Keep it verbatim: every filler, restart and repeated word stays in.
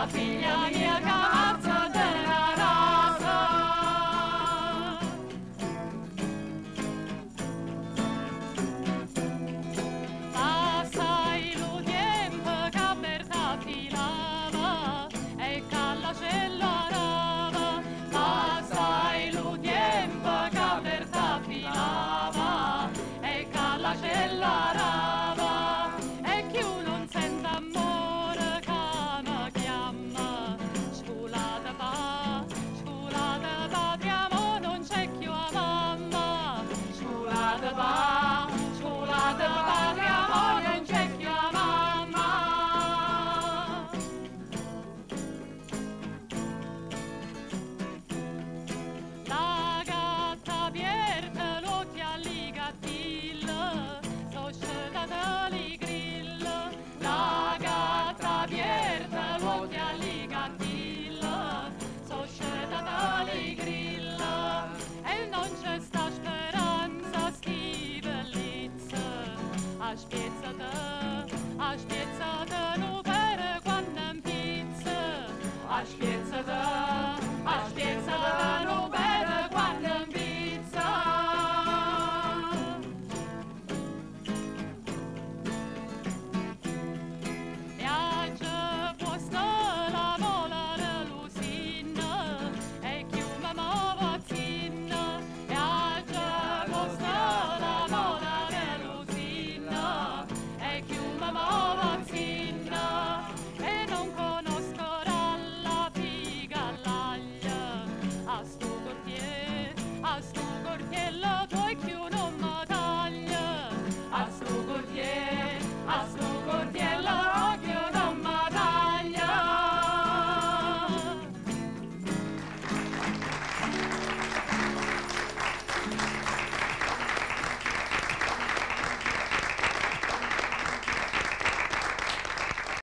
la figlia mia cavazza della rasa. Passai lo tempo che Berta filava e calla cellarava. Passai lo tempo che Berta filava e calla cellarava. E chiù non sente amore che mi chiama. Sculata pa, sculata patria, mo non c'è più a mamma. Sculata pa, sculata patria, mo non c'è più a mamma. La gatta aperta l'occhi alle gattille, so scelta li grill. La gatta aperta l'occhi alle gattille, so scelta li grill. E non c'è sta speranza, sti bellezze, a spiezzate, a spiezzate, no per quando impizza, a spiezzate.